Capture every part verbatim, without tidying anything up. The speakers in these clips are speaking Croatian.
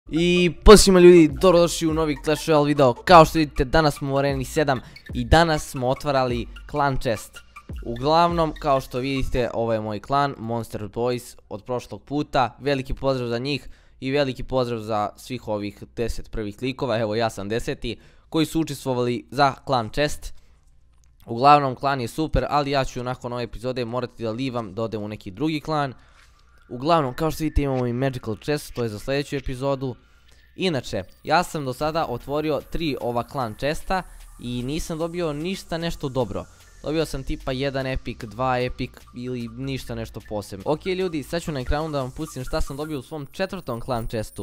I pozdrav ljudi, dobrodošli u novi Clash Royale video. Kao što vidite, danas smo u areni sedam i danas smo otvarali klan chest. Uglavnom, kao što vidite, ovo je moj klan, Monster Boys od prošlog puta. Veliki pozdrav za njih i veliki pozdrav za svih ovih deset prvih likova, evo ja sam deseti, koji su učestvovali za klan chest. Uglavnom, klan je super, ali ja ću nakon ove epizode morati da livam da odem u neki drugi klan. Uglavnom, kao što vidite, imamo i Magical Chest, to je za sljedeću epizodu. Inače, ja sam do sada otvorio tri ova klan chesta i nisam dobio ništa nešto dobro. Dobio sam tipa jedan epic, dva epic ili ništa nešto posebno. Ok ljudi, sad ću na ekranu da vam pustim šta sam dobio u svom četvrtom klan chestu.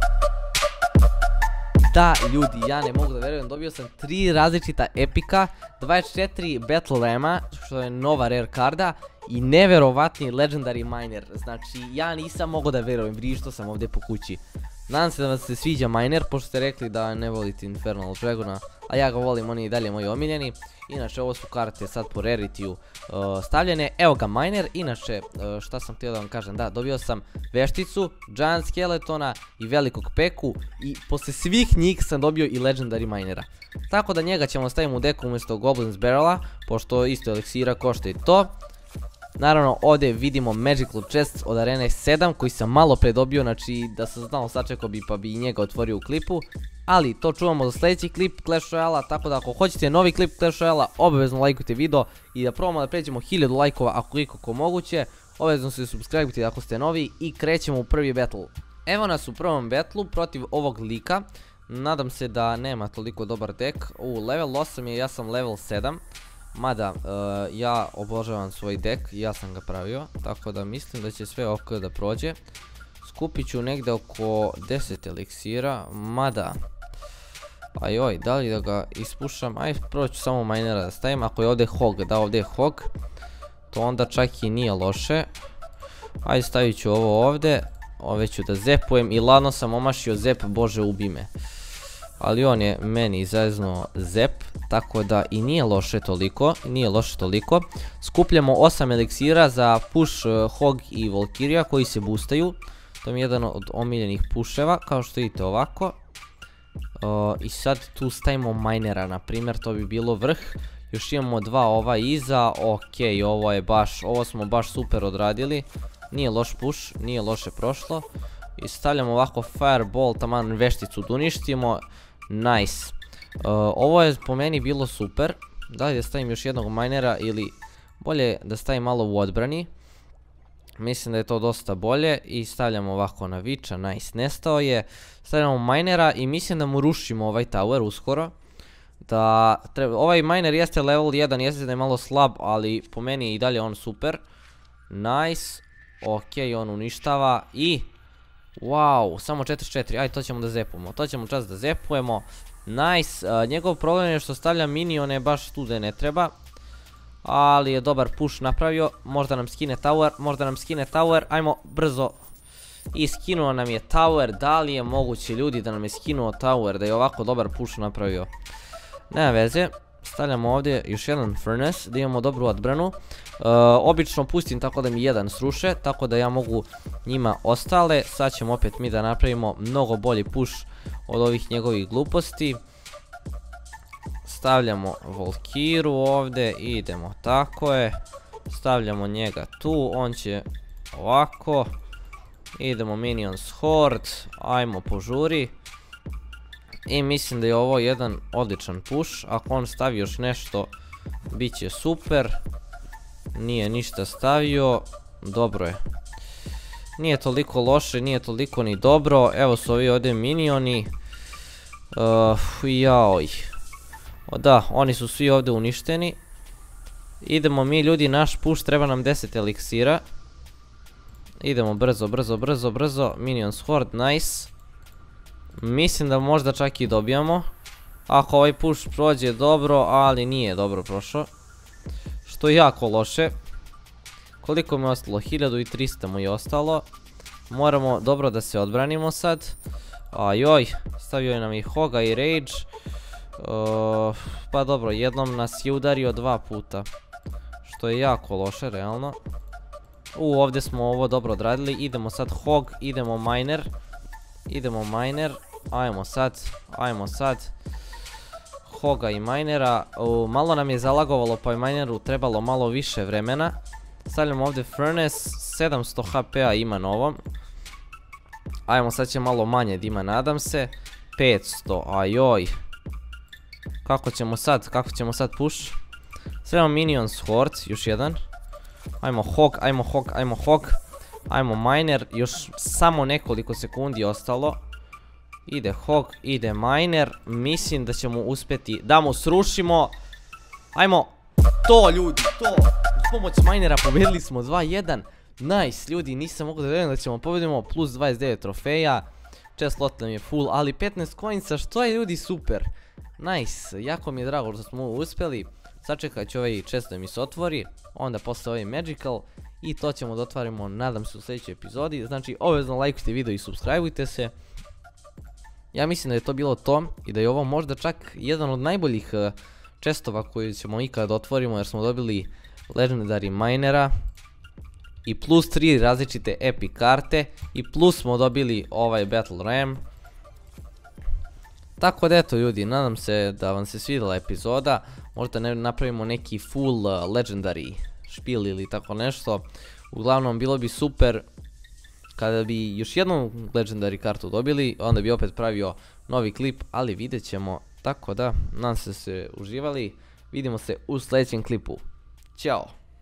Da ljudi, ja ne mogu da verujem, dobio sam tri različita epika, dvadeset četiri Battle Rama, što je nova rare karda, i neverovatni Legendary Miner. Znači, ja nisam mogao da verujem, vrišto sam ovdje po kući. Nadam se da vam se sviđa Miner, pošto ste rekli da ne volite Infernal Dragona, a ja ga volim, on je i dalje moji omiljeni. Inače, ovo su karte sad po raritiju uh, stavljene. Evo ga Miner. Inače, uh, šta sam htio da vam kažem, da, dobio sam vešticu, Giant Skeletona i velikog peku. I posle svih njih sam dobio i Legendary Minera. Tako da njega ćemo staviti u deku umjesto Goblin's Barrela, pošto isto eliksira košta i to. Naravno, ovdje vidimo Magical Chest od arene sedam koji sam malo pre dobio, znači da sam znao sačekao bi pa bi i njega otvorio u klipu. Ali to čuvamo za sljedeći klip Clash Royale-a, tako da ako hoćete novi klip Clash Royale-a, obavezno lajkujte video i da probamo da pređemo hiljadu lajkova ako ikako moguće. Obavezno se subscribe-ite ako ste novi i krećemo u prvi battle. Evo nas u prvom battlu protiv ovog lika. Nadam se da nema toliko dobar deck. U level osam je, ja sam level sedam. Mada, uh, ja obožavam svoj deck, ja sam ga pravio, tako da mislim da će sve ok da prođe. Skupit ću negde oko deset eliksira, mada, ajoj, da li da ga ispušam, aj prvo ću samo minera da stavim. Ako je ovdje hog, da ovdje je hog, to onda čak i nije loše. Aj stavit ću ovo ovdje, ove ću da zepujem i ladno sam omašio zep, bože ubi me. Ali on je meni zeznuo zep, tako da i nije loše toliko, nije loše toliko. Skupljamo osam eliksira za push uh, Hog i Valkyria koji se boostaju. To mi je jedan od omiljenih pusheva, kao što vidite ovako. Uh, I sad tu stavimo minera, na primjer, to bi bilo vrh. Još imamo dva ova iza, ok, ovo je baš, ovo smo baš super odradili. Nije loš push, nije loše prošlo. I stavljamo ovako fireball, taman vešticu da uništimo. Nice. Uh, ovo je po meni bilo super. Da li da stavim još jednog minera ili bolje da stavim malo u odbrani. Mislim da je to dosta bolje. I stavljamo ovako na Viča. Nice, nestao je. Stavljamo minera i mislim da mu rušimo ovaj tower uskoro. Da treba, ovaj miner jeste level jedan, jeste da je malo slab, ali po meni je i dalje on super. Nice. Ok, on uništava i wow, samo četrdeset četiri, aj to ćemo da zepujemo, to ćemo čas da zepujemo. Nice, uh, njegov problem je što stavlja minione baš tu da ne treba. Ali je dobar push napravio, možda nam skine tower, možda nam skine tower, ajmo brzo. I skinuo nam je tower, da li je moguće ljudi da nam je skinuo tower, da je ovako dobar push napravio. Nema veze, stavljamo ovdje još jedan furnace, da imamo dobru odbranu. Uh, obično pustim tako da mi jedan sruše, tako da ja mogu njima ostale. Sad ćemo opet mi da napravimo mnogo bolji push od ovih njegovih gluposti. Stavljamo Valkyru ovdje, idemo, tako je. Stavljamo njega tu, on će ovako. Idemo minions horde, ajmo požuri. I mislim da je ovo jedan odličan push, ako on stavi još nešto, bit će super. Nije ništa stavio, dobro je. Nije toliko loše, nije toliko ni dobro. Evo su ovi ovdje minioni. Uh, jaoj. O da, oni su svi ovdje uništeni. Idemo mi ljudi, naš push, treba nam deset eliksira. Idemo brzo, brzo, brzo, brzo. Minions horde, nice. Mislim da možda čak i dobijamo. Ako ovaj push prođe dobro, ali nije dobro prošao. Što je jako loše. Koliko mi je ostalo? hiljadu trista mu je ostalo. Moramo dobro da se odbranimo sad. Ajoj, stavio je nam i Hoga i Rage. uh, Pa dobro, jednom nas je udario dva puta. Što je jako loše, realno. U, ovdje smo ovo dobro odradili. Idemo sad Hog, idemo Miner. Idemo miner, ajmo sad, ajmo sad. Hoga i minera, uh, malo nam je zalagovalo pa je mineru trebalo malo više vremena. Stavljamo ovdje furnace, sedamsto H P-a ima na ovom. Ajmo, sad će malo manje da ima, nadam se. petsto, ajoj. Kako ćemo sad, kako ćemo sad push? Stavljamo minions horde, još jedan. Ajmo hog, ajmo hog, ajmo hog. Ajmo miner, još samo nekoliko sekundi ostalo. Ide hog, ide miner. Mislim da ćemo uspjeti da mu srušimo. Ajmo, to ljudi, to. Uz pomoć minera pobjedili smo dva jedan. Nice ljudi, nisam mogu da vjerujem da ćemo pobjedimo. Plus dvadeset devet trofeja. Chest slot nam je full, ali petnaest coinsa, što je ljudi super. Nice, jako mi je drago što smo ovo uspjeli. Sačekat ću ovaj chest da mi se otvori. Onda posle ovaj magical. I to ćemo da otvarimo, nadam se, u sljedećoj epizodi. Znači, obavezno lajkujte video i subscribeujte se. Ja mislim da je to bilo to i da je ovo možda čak jedan od najboljih chestova koji ćemo ikad otvorimo, jer smo dobili legendary minera i plus tri različite epic karte i plus smo dobili ovaj battle ram. Tako da eto ljudi, nadam se da vam se svidjela epizoda. Možda ne napravimo neki full legendary špil ili tako nešto. Uglavnom bilo bi super kada bi još jednu legendary kartu dobili, onda bi opet pravio novi klip, ali vidjet ćemo. Tako da, nadam se da ste uživali. Vidimo se u sljedećem klipu. Ćao!